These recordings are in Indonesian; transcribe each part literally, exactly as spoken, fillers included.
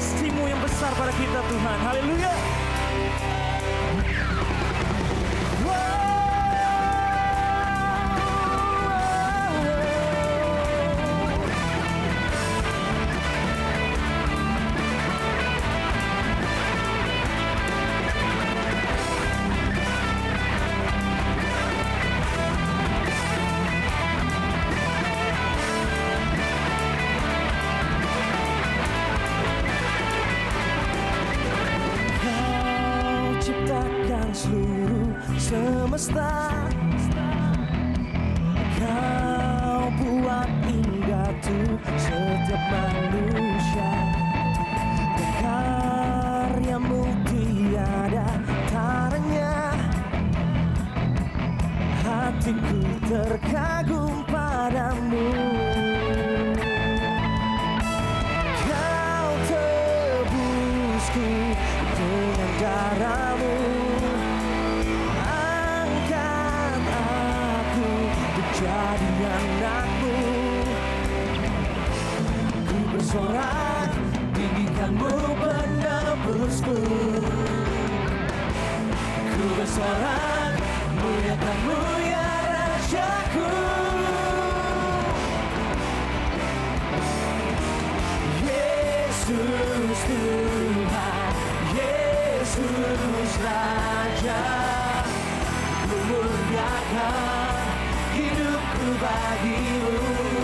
kasih-Mu yang besar pada kita Tuhan. Haleluya. Seluruh semesta, Kau buat indah tuh setiap manusia, dan karya-Mu tiada taranya. Hatiku terkagum padamu. Kau tebusku dengan darah-Mu, jadi anak-Mu. Ku bersorak, tinggikan-Mu penebusku. Ku bersorak, muliakan-Mu ya Rajaku. Yesus Tuhan, Yesus Raja, ku muliakan hidupku bagi-Mu.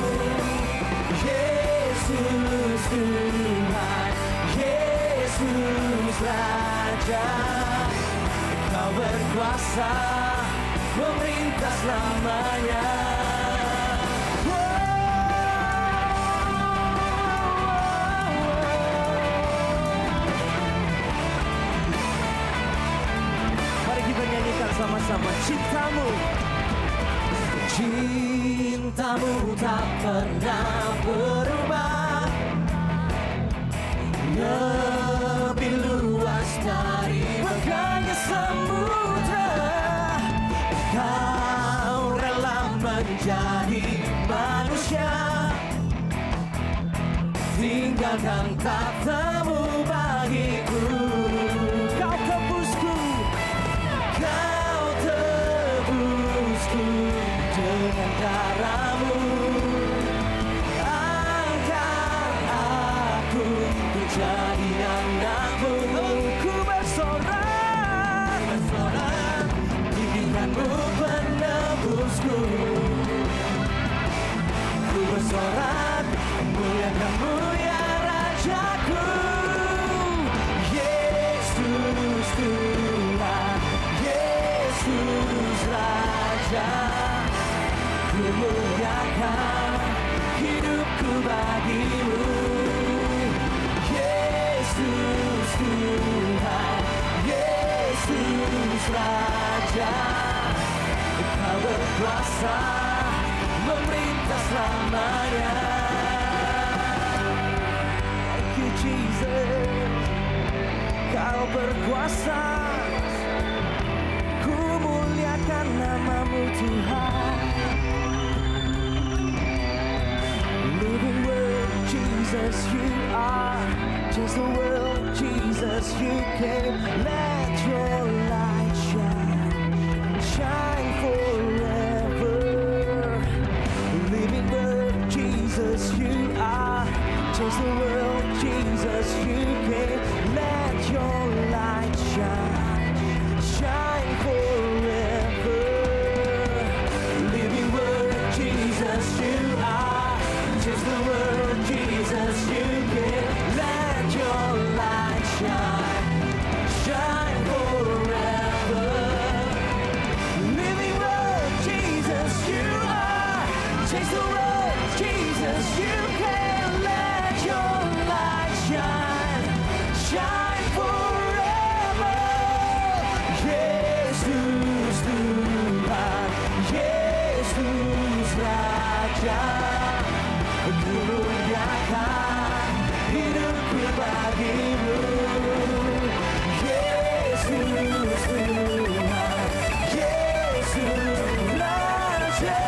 Yesus Tuhan, Yesus Raja, Kau berkuasa memerintah selamanya. Mari kita nyanyikan sama-sama cinta-Mu. Cinta-Mu tak pernah berubah, lebih luas dari megahnya samudra. Kau rela menjadi manusia, tinggalkan tahta-Mu bagiku. Kau tebusku, Kau tebusku dengan darah-Mu. Angkat aku menjadi anak-Mu. Ku bersorak, bersorak, tinggikan-Mu penebusku. Ku bersorak, muliakan-Mu ya Rajaku. Yesus Tuhan, Yesus Raja, ku muliakan hidupku bagi-Mu. Yesus Tuhan, Yesus Raja, Kau berkuasa memerintah selamanya. Thank you Jesus, Kau berkuasa. Ku muliakan nama-Mu Tuhan. Living Word, Jesus, You are just the world. Jesus, You came. Let Your light shine, shine forever. Living Word, Jesus, You are just the world. Jesus, You came. Let Your light shine, shine forever. Living Word, Jesus, You are just the word. Jesus, You came. Let Your light shine, shine forever. Living Word, Jesus, You are just the word. Jesus, You came. Let Your light shine, shine forever. Yesus Tuhan, Yesus Raja, ku muliakan hidupku bagi-Mu. Yesus Tuhan, Yesus Raja.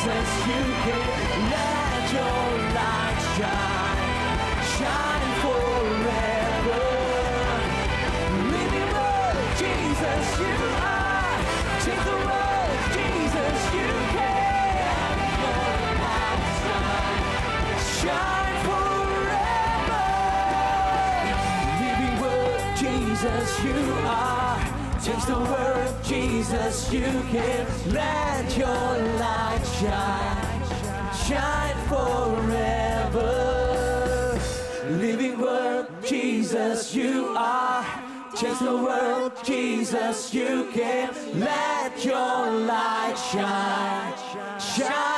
Jesus, you can let your light shine, shine forever. Living word, Jesus, you are. Change the world, Jesus, you can. Your light shine, shine forever. Living word, Jesus, you are. Change the world, Jesus, you can. Let your light shine, shine forever. Living word, Jesus, you are. Change the world, Jesus, you can. Let your light shine, shine.